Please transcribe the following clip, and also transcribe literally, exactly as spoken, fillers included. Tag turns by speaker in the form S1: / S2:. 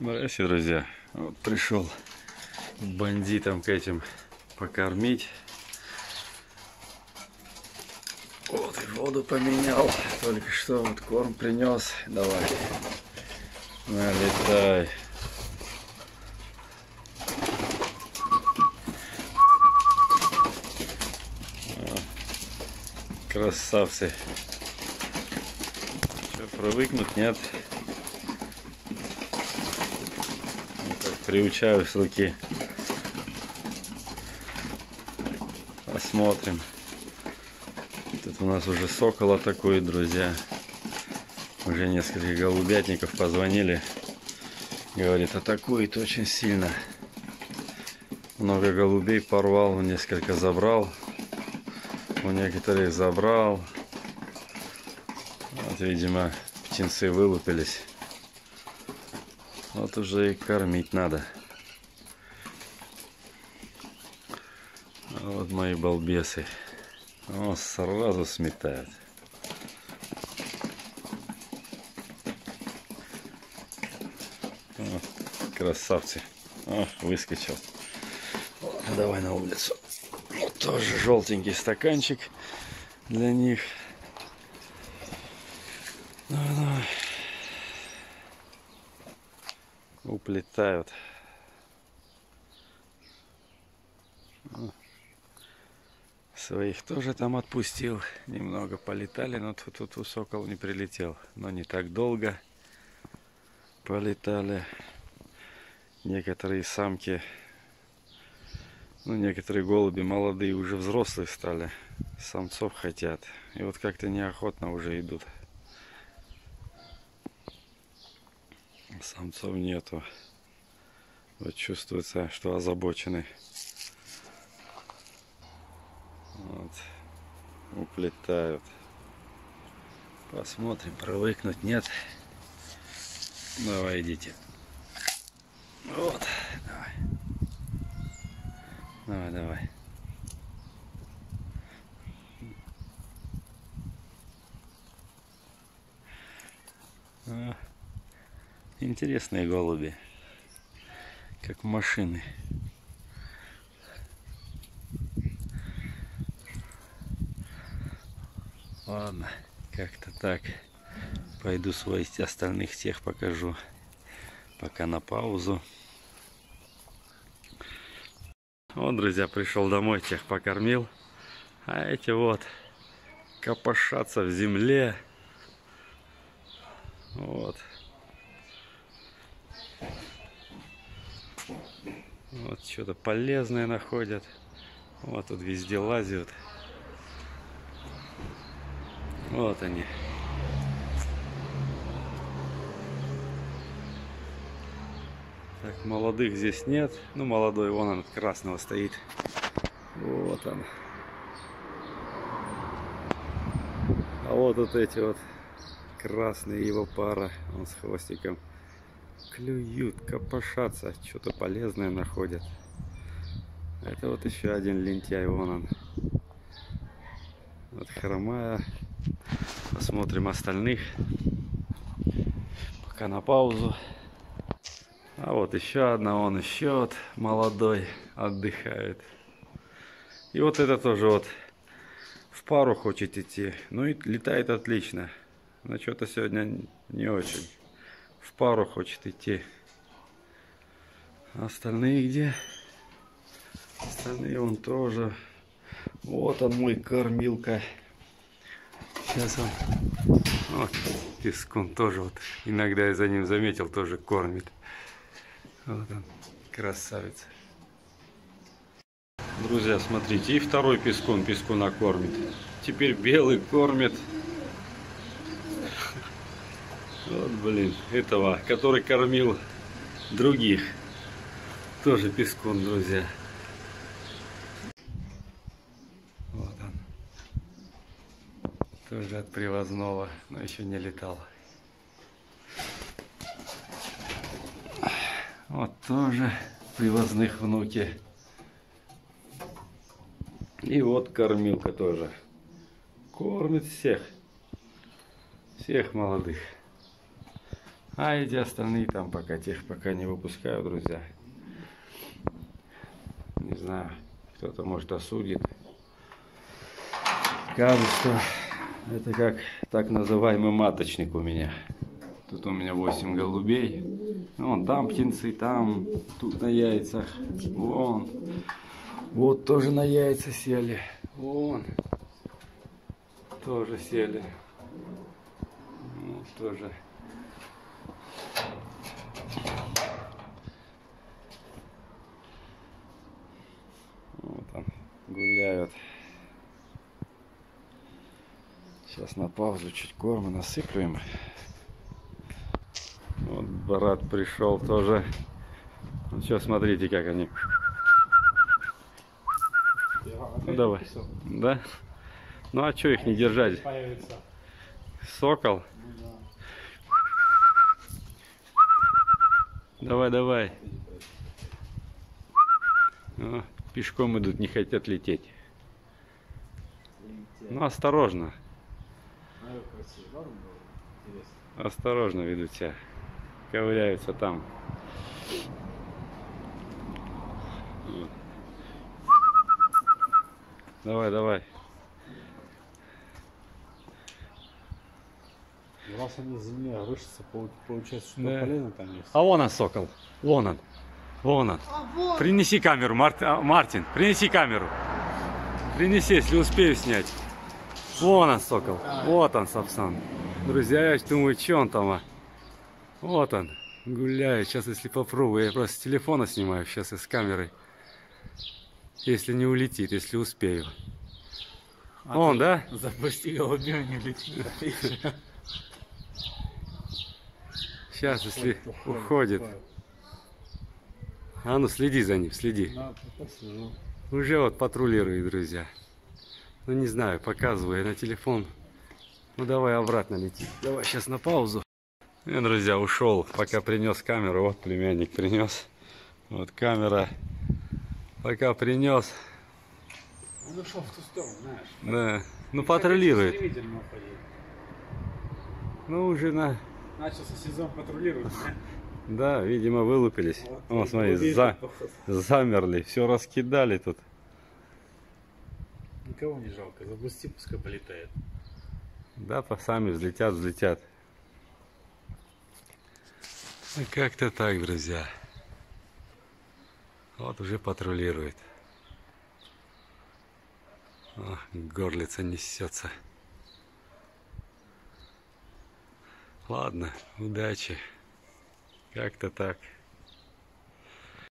S1: Здравствуйте, друзья. Вот пришел бандитам к этим покормить. Вот и воду поменял. Только что вот корм принес. Давай. Налетай. Красавцы. Что, привыкнуть? Нет. Приучаю с руки. Посмотрим. Тут у нас уже сокол атакует, друзья. Уже несколько голубятников позвонили. Говорит, атакует очень сильно. Много голубей порвал, несколько забрал. У некоторых забрал. Вот, видимо, птенцы вылупились. Вот уже и кормить надо. Вот мои балбесы. О, сразу сметают. О, красавцы. О, выскочил. Давай на улицу. Вот тоже желтенький стаканчик для них. Давай, давай. Уплетают. Своих тоже там отпустил. Немного полетали, но тут, тут у сокол не прилетел. Но не так долго полетали. Некоторые самки, ну некоторые голуби молодые уже взрослые стали. Самцов хотят. И вот как-то неохотно уже идут. Самцов нету. Вот чувствуется, что озабочены. Вот. Уплетают. Посмотрим, привыкнуть, нет. Давай, идите. Вот, давай. Давай, давай. А, интересные голуби. Как машины. Ладно, как-то так. Пойду своих остальных всех покажу. Пока на паузу. Вот, друзья, пришел домой, тех покормил. А эти вот копошатся в земле. Вот. Вот что-то полезное находят. Вот тут везде лазят. Вот они. Так, молодых здесь нет. Ну, молодой, вон он от красного стоит. Вот он. А вот вот эти вот красные его пара. Он с хвостиком. Клюют, копошатся. Что-то полезное находят. Это вот еще один лентяй. Вон он. Вот хромая. Посмотрим остальных. Пока на паузу. А вот еще одна, он еще вот молодой отдыхает. И вот это тоже вот в пару хочет идти. Ну и летает отлично. Но что-то сегодня не очень. В пару хочет идти. Остальные где? Остальные он тоже. Вот он мой кормилка. Сейчас он. Вот пескун тоже вот. Иногда я за ним заметил, тоже кормит. Вот он, красавец. Друзья, смотрите, и второй пескун пескуна кормит. Теперь белый кормит. Вот, блин, этого, который кормил других. Тоже пескун, друзья. Вот он. Тоже от привозного, но еще не летал. Вот тоже привозных внуки. И вот кормилка тоже. Кормит всех. Всех молодых. А эти остальные там пока, тех пока не выпускаю, друзья. Не знаю, кто-то может осудит. Скажут, что это как так называемый маточник у меня. Тут у меня восемь голубей. Вон там птенцы, там, тут на яйцах. Вон. Вот тоже на яйца сели. Вон. Тоже сели. Вот тоже. Вот там гуляют. Сейчас на паузу чуть корма насыплю им. Вот брат пришел тоже. Ну что, смотрите, как они. Ну давай. Да? Ну а что их не держать? Сокол. Давай, давай. О, пешком идут, не хотят лететь. Ну осторожно. Осторожно ведут себя. Ковыряются там. Вот. Давай, давай.
S2: У вас они земля рушится, получается, что
S1: Да.
S2: полено там есть.
S1: А вон он, сокол. Вон он. Вон он.
S3: А, вот.
S1: Принеси камеру, Март... а, Мартин. Принеси камеру. Принеси, если успею снять. Вон он, сокол. Вот он, Сапсан. Друзья, я думаю, что он там? А? Вот он. Гуляет. Сейчас, если попробую, я просто с телефона снимаю. Сейчас и с камерой. Если не улетит, если успею.
S2: А
S1: Он, да?
S2: Запусти голубей, не летит.
S1: Сейчас, если уходит. А ну, следи за ним, следи. Уже вот патрулирует, друзья. Ну, не знаю, показываю на телефон. Ну, давай обратно лети. Давай сейчас на паузу. И, друзья, ушел, пока принес камеру. Вот племянник принес. Вот камера. Пока принес.
S2: Он ушел в ту сторону, знаешь.
S1: Да. Ну, патрулирует.
S2: Стремительно уходил.
S1: Ну, уже на...
S2: Начался сезон патрулирования.
S1: Да, видимо, вылупились.
S2: Вот,
S1: О, смотри,
S2: голубей
S1: за...
S2: тут, походу.
S1: замерли. Все раскидали тут.
S2: Никого не жалко, запусти, пускай полетает.
S1: Да, по сами взлетят, взлетят. Ну, как-то так, друзья. Вот уже патрулирует. О, горлица несется. Ладно, удачи. Как-то так.